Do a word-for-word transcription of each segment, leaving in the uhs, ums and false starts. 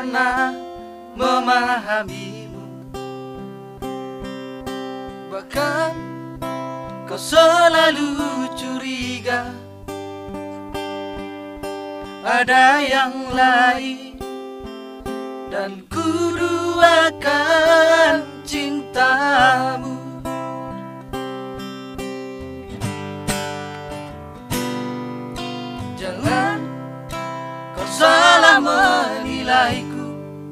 pernah memahamimu. Bahkan kau selalu curiga ada yang lain, dan ku duakan cintamu. Jangan kau salah menilaiku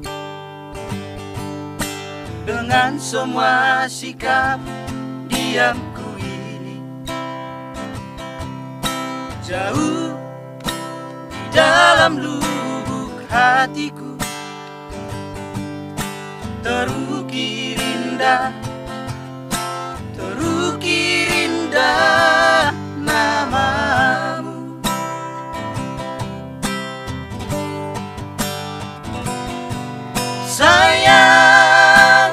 dengan semua sikap diamku ini. Jauh di dalam lubuk hatiku terukir indah, terukir indah namamu. Sayang,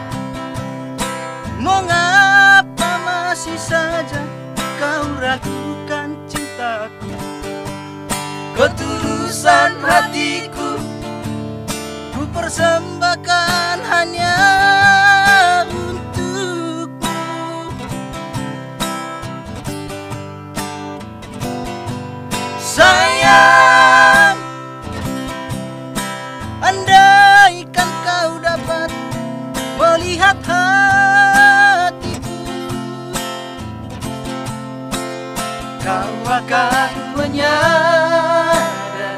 mengapa masih saja kau ragukan cintaku? Ketulusan hatiku ku persembahkan hanya untukmu. Sayang, andaikan kau dapat melihat hatiku, kau akan menyadari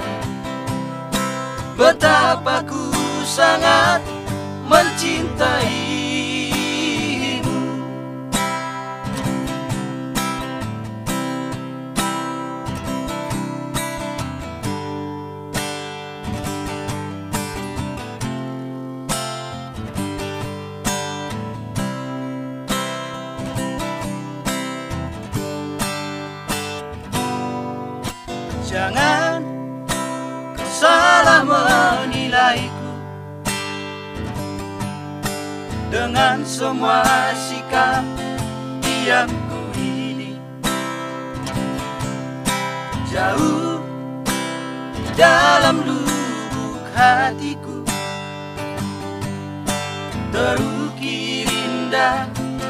betapa ku sangat mencintaimu. Jangan kau salah menilaiku dengan semua sikap diamku ini. Jauh di dalam lubuk hatiku terukir indah,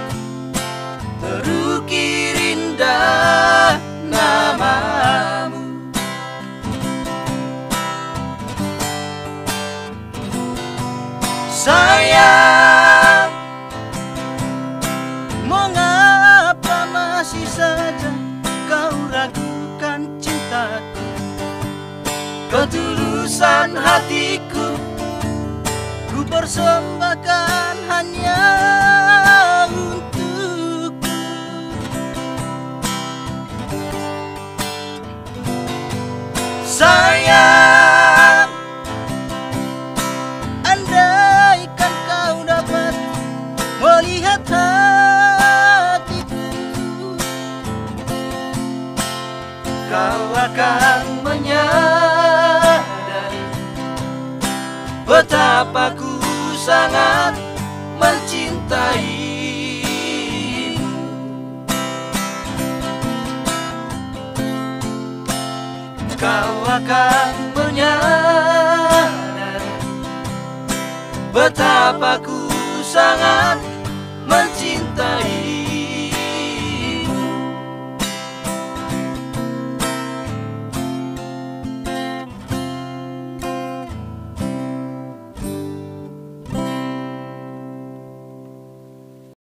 terukir indah namamu. Sayang, mengapa masih saja kau ragukan cintaku? Ketulusan hatiku ku persembahkan hanya untukmu. Sayang, andaikan kau dapat melihat hatiku, kau akan menyadari betapa ku sangat mencintaimu. Kau akan menyadari betapa ku sangat